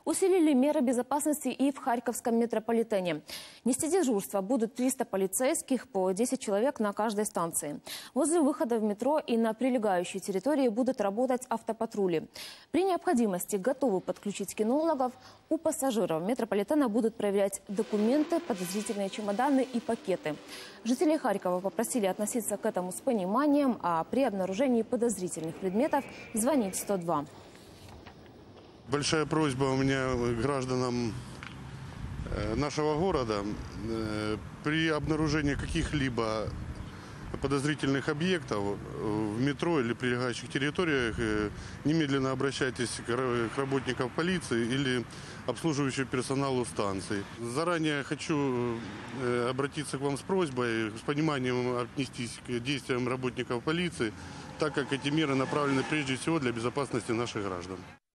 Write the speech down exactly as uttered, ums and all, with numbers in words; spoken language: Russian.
Усилили меры безопасности и в Харьковском метрополитене. Нести дежурство будут триста полицейских, по десять человек на каждой станции. Возле выхода в метро и на прилегающей территории будут работать автопатрули. При необходимости готовы подключить кинологов. У пассажиров метрополитена будут проверять документы, подозрительные чемоданы и пакеты. Жители Харькова попросили относиться к этому с пониманием, а при обнаружении подозрительных предметов звонить сто два. Большая просьба у меня к гражданам нашего города. При обнаружении каких-либо подозрительных объектов в метро или прилегающих территориях немедленно обращайтесь к работникам полиции или обслуживающему персоналу станций. Заранее хочу обратиться к вам с просьбой, с пониманием отнестись к действиям работников полиции, так как эти меры направлены прежде всего для безопасности наших граждан.